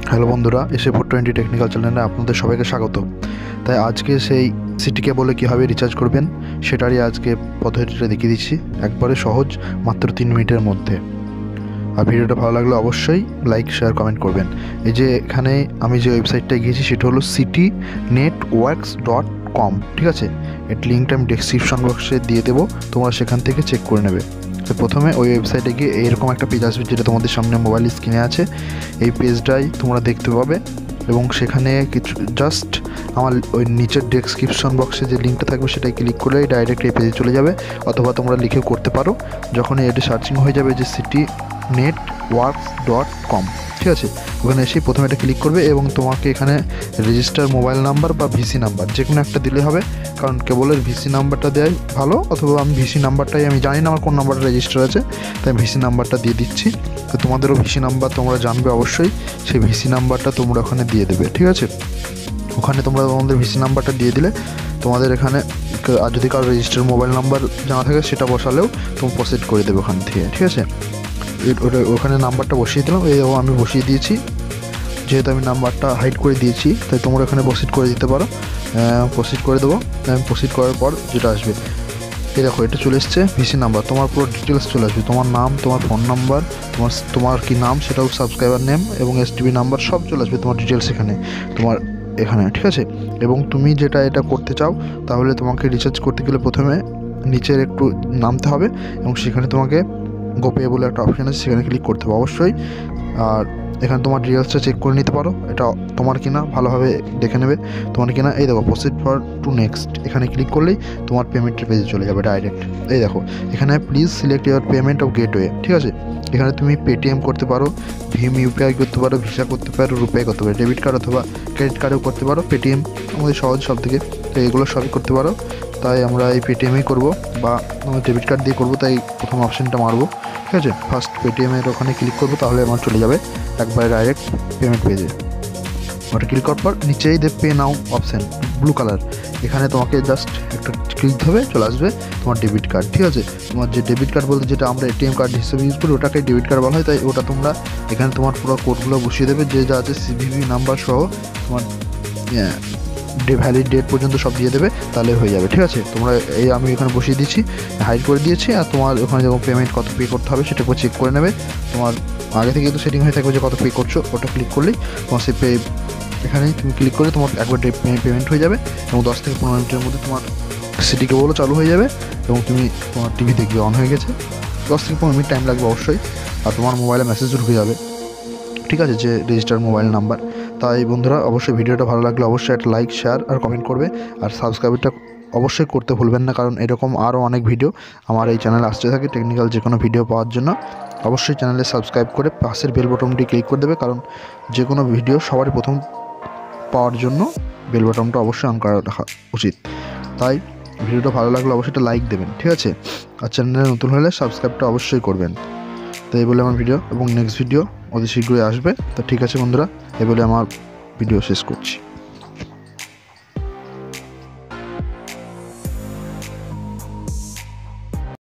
Hello বন্ধুরা, SA420 technical চ্যানেলে আপনাদের সবাইকে স্বাগত। তাই আজকে সেই সিটি কেবলে কীভাবে রিচার্জ করবেন সেটারই আজকে পদ্ধতিটা দেখিয়ে দিচ্ছি, একবারে সহজ, মাত্র 3 মিনিটের মধ্যে। আর ভিডিওটা ভালো লাগলে অবশ্যই লাইক, শেয়ার, কমেন্ট করবেন। এই যে এখানে আমি যে ওয়েবসাইটটায় গিয়েছি সেটা হলো citynetworks.com, ঠিক আছে? এর লিঙ্কটা আমি ডেসক্রিপশন বক্সে দিয়ে দেবো, তোমরা সেখান থেকে চেক করে নেবে। তো প্রথমে ওই ওয়েবসাইটে গিয়ে এরকম একটা পেজ আসবে, যেটা তোমাদের সামনে মোবাইল স্ক্রিনে আছে। এই পেজটাই তোমরা দেখতে পাবে এবং সেখানে কিছু জাস্ট আমার ওই নিচের ডেসক্রিপশন বক্সে যে লিঙ্কটা থাকবে সেটাই ক্লিক করলেই ডাইরেক্ট এই পেজে চলে যাবে, অথবা তোমরা লিখেও করতে পারো। যখন এটা সার্চিং হয়ে যাবে যে citynetworks.com, ঠিক আছে, ওখানে এসেই প্রথমে এটা ক্লিক করবে এবং তোমাকে এখানে রেজিস্টার মোবাইল নাম্বার বা ভিসি নাম্বার যে কোনো একটা দিলে হবে, কারণ কেবলের ভিসি নাম্বারটা দেয় ভালো, অথবা আমি ভিসি নাম্বারটাই, আমি জানি না আমার কোন নাম্বারটা রেজিস্টার আছে, তাই ভিসি নাম্বারটা দিয়ে দিচ্ছি। তো তোমাদেরও ভিসি নাম্বার তোমরা জানবে অবশ্যই, সেই ভিসি নাম্বারটা তোমরা ওখানে দিয়ে দেবে, ঠিক আছে? ওখানে তোমরা তোমাদের ভিসি নাম্বারটা দিয়ে দিলে তোমাদের এখানে, আর যদি কারো রেজিস্টার মোবাইল নাম্বার জানা থাকে সেটা বসালেও তুমি প্রসিড করে দেবে ওখান থেকে, ঠিক আছে? ওখানে নাম্বারটা বসিয়ে দিলাম, এই আমি বসিয়ে দিয়েছি। যেহেতু আমি নাম্বারটা হাইড করে দিয়েছি তাই তোমরা এখানে প্রসিড করে দিতে পারো। প্রসিড করে দেবো। আমি প্রসিড করার পর যেটা আসবে, এই দেখো, এটা চলে এসছে ভিসি নাম্বার, তোমার পুরো ডিটেলস চলে আসবে, তোমার নাম, তোমার ফোন নাম্বার, তোমার কি নাম সেটাও, সাবস্ক্রাইবার নেম এবং এসটিপি নাম্বার সব চলে আসবে তোমার ডিটেলস এখানে, তোমার এখানে, ঠিক আছে? এবং তুমি যেটা এটা করতে চাও, তাহলে তোমাকে রিচার্জ করতে গেলে প্রথমে নিচের একটু নামতে হবে এবং সেখানে তোমাকে গোপে বলে একটা অপশান আছে, সেখানে ক্লিক করতে হবে অবশ্যই। আর এখানে তোমার ডিটেলসটা চেক করে নিতে পারো, এটা তোমার কিনা ভালোভাবে দেখে নেবে তোমার কিনা। এই দেখো, প্রসিড ফর টু নেক্সট, এখানে ক্লিক করলেই তোমার পেমেন্টের পেজে চলে যাবে ডাইরেক্ট। এই দেখো, এখানে please select your payment of gateway, ঠিক আছে? এখানে তুমি পেটিএম করতে পারো, ভীম ইউপিআই করতে পারো, ভিসা করতে পারো, রুপিআই করতে পারো, ডেবিট কার্ড অথবা ক্রেডিট কার্ডও করতে পারো। পেটিএম আমাদের সহজ সব থেকে, তো এগুলো সবই করতে পারো। তাই আমরা এই পেটিএমই করবো, বা ডেবিট কার্ড দিয়ে করবো, তাই প্রথম অপশানটা মারবো, ঠিক আছে? ফার্স্ট পেটিএমের ওখানে ক্লিক করবো, তাহলে আমার চলে যাবে একবারে ডাইরেক্ট পেমেন্ট পেজে। ওটা ক্লিক করার পর নিচেই দেব pay now option, blue colour, এখানে তোমাকে জাস্ট একটা ক্লিক হবে, চলে আসবে তোমার ডেবিট কার্ড, ঠিক আছে? তোমার যে ডেবিট কার্ড বলতে যেটা আমরা এটিএম কার্ড হিসেবে ইউজ করি, ওটাকে ডেবিট কার্ড বলা হয়। তাই ওটা তোমরা এখানে তোমার পুরো কোডগুলো বসিয়ে দেবে, যে যা আছে সিভিভি নাম্বার সহ তোমার ভ্যালিড ডেট পর্যন্ত সব দিয়ে দেবে, তাহলে হয়ে যাবে, ঠিক আছে? তোমরা এই আমি এখানে বসিয়ে দিচ্ছি, হাইড করে দিয়েছি। আর তোমার ওখানে যখন পেমেন্ট কত পে করতে হবে সেটা চেক করে নেবে। তোমার আগে থেকে তো সেটিং হয়ে থাকবে যে কত পে করছো, ওটা ক্লিক করলেই তোমার সে পে, এখানে তুমি ক্লিক করে তোমার একবার পেমেন্ট হয়ে যাবে এবং 10 থেকে 15 মিনিটের মধ্যে তোমার সিটি কেবলও চালু হয়ে যাবে এবং তুমি তোমার টিভি দেখবে অন হয়ে গেছে। 10 থেকে 15 মিনিট টাইম লাগবে অবশ্যই, আর তোমার মোবাইলে মেসেজ ঢুকে যাবে, ঠিক আছে, যে রেজিস্টার মোবাইল নাম্বার। তাই বন্ধুরা, অবশ্যই ভিডিওটা ভালো লাগলে অবশ্যই একটা লাইক, শেয়ার আর কমেন্ট করবে, আর সাবস্ক্রাইবটা অবশ্যই করতে ভুলবেন না, কারণ এরকম আরও অনেক ভিডিও আমার এই চ্যানেলে আসতে থাকে টেকনিক্যাল যে কোনো ভিডিও পাওয়ার জন্য। অবশ্যই চ্যানেলে সাবস্ক্রাইব করে পাশের বেল বটনটি ক্লিক করে দেবে, কারণ যে কোনো ভিডিও সবারই প্রথম পাওয়ার জন্য বেল বটনটা অবশ্যই অন করা রাখা উচিত। তাই ভিডিওটা ভালো লাগলে অবশ্যই একটা লাইক দেবেন, ঠিক আছে? আর চ্যানেলে নতুন হলে সাবস্ক্রাইবটা অবশ্যই করবেন। তো এই বলে আমার ভিডিও, এবং নেক্সট ভিডিও অতি শীঘ্রই আসবে। তো ঠিক আছে বন্ধুরা, এই বলে আমার ভিডিও শেষ করছি।